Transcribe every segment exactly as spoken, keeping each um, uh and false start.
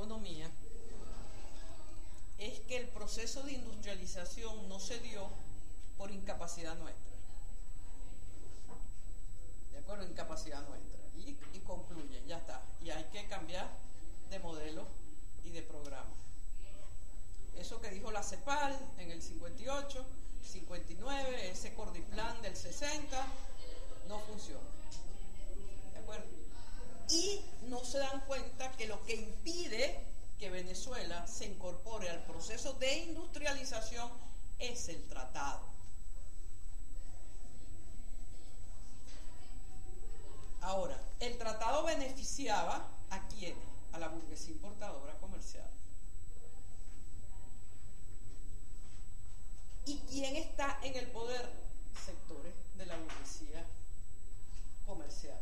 economía es que el proceso de industrialización no se dio por incapacidad nuestra. ¿De acuerdo? Incapacidad nuestra. Y, y concluye, ya está. Y hay que cambiar de modelo y de programa. Eso que dijo la CEPAL en el cincuenta y ocho, cincuenta y nueve, ese Cordiplan del sesenta, no funciona. ¿De acuerdo? Y no se dan cuenta que lo que impide que Venezuela se incorpore al proceso de industrialización es el tratado. Ahora, el tratado beneficiaba ¿a quiénes? A la burguesía importadora comercial. ¿Y quién está en el poder? Sectores de la burguesía comercial.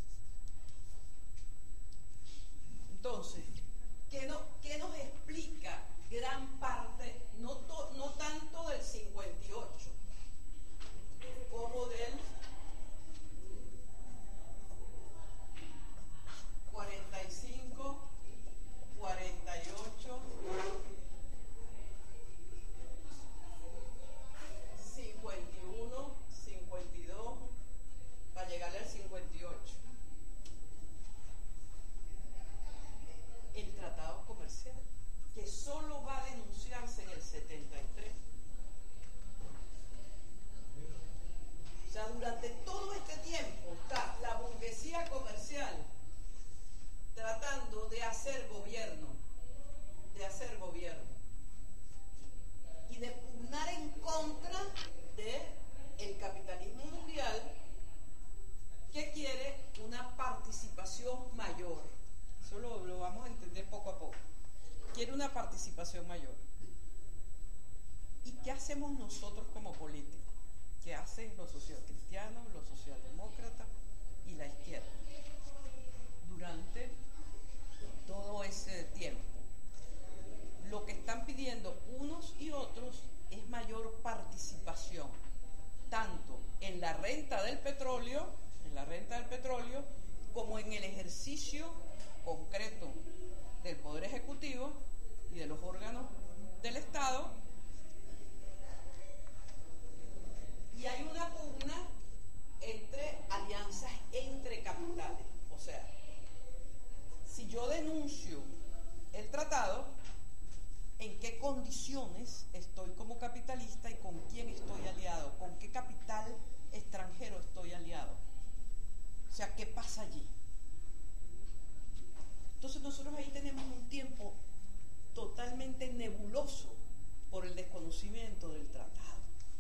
Entonces, ¿qué, no, qué nos explica gran parte, no, to, no tanto del cincuenta y ocho, como del cuarenta y cinco, cuarenta y ocho, cincuenta y uno, cincuenta y dos, para llegarle al cincuenta y ocho? El tratado comercial, que solo va a denunciarse en el setenta y tres. O sea, durante todo este tiempo está la burguesía comercial tratando de hacer gobierno, de hacer gobierno y de pugnar en contra del capitalismo mundial, que quiere una participación mayor. Eso lo, lo vamos a entender poco a poco. Quiere una participación mayor. ¿Y qué hacemos nosotros como políticos? ¿Qué hacen los socialcristianos, los socialdemócratas y la izquierda durante todo ese tiempo? Lo que están pidiendo unos y otros es mayor participación, tanto en la renta del petróleo, en la renta del petróleo, como en el ejercicio concreto del Poder Ejecutivo y de los órganos del Estado. Y hay una pugna entre alianzas entre capitales. O sea, si yo denuncio el tratado, ¿en qué condiciones estoy como capitalista y con quién estoy aliado? ¿Con qué capital extranjero estoy aliado? O sea, ¿qué pasa allí? Entonces nosotros ahí tenemos un tiempo totalmente nebuloso por el desconocimiento del tratado.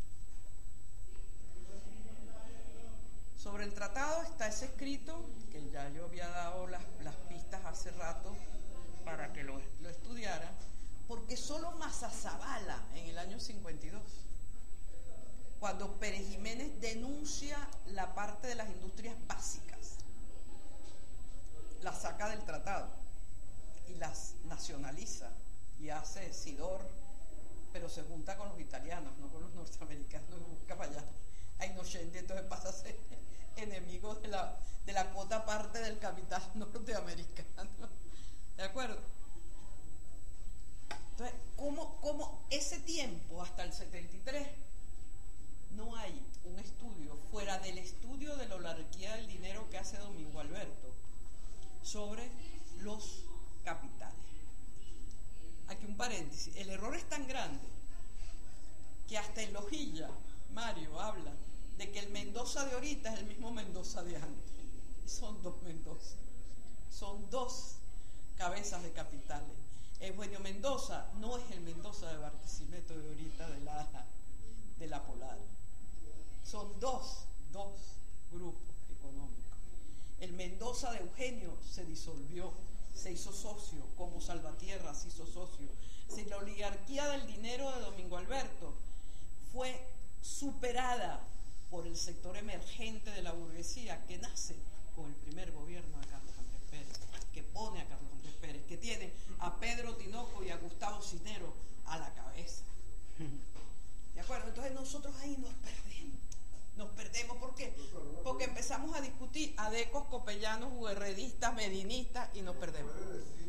Sobre el tratado está ese escrito, que ya yo había dado las, las pistas hace rato para que lo, lo estudiara, porque solo Mazazabala en el año cincuenta y dos, cuando Pérez Jiménez denuncia la parte de las industrias básicas, la saca del tratado y las nacionaliza y hace Sidor, pero se junta con los italianos, no con los norteamericanos, y busca para allá a Innocenti, entonces pasa a ser enemigo de la, de la cuota parte del capital norteamericano. ¿De acuerdo? Entonces, ¿cómo, cómo ese tiempo hasta el setenta y tres no hay un estudio fuera del estudio de la oligarquía del dinero que hace Domingo Alberto sobre los capitales? Aquí un paréntesis, el error es tan grande que hasta en Lojilla Mario habla de que el Mendoza de ahorita es el mismo Mendoza de antes. Son dos Mendoza, son dos cabezas de capitales. Eugenio Mendoza no es el Mendoza de Barquisimeto de ahorita de la, de la Polar. Son dos, dos grupos económicos. El Mendoza de Eugenio se disolvió, se hizo socio, como Salvatierra se hizo socio. Si la oligarquía del dinero de Domingo Alberto fue superada por el sector emergente de la burguesía que nace con el primer gobierno de Carlos Andrés Pérez, que pone a Carlos Andrés Pérez, que tiene a Pedro Tinoco y a Gustavo Cisneros a la cabeza. ¿De acuerdo? Entonces nosotros ahí nos perdemos. Nos perdemos, ¿por qué? Porque empezamos a discutir adecos, copellanos, guerreristas, medinistas y nos perdemos.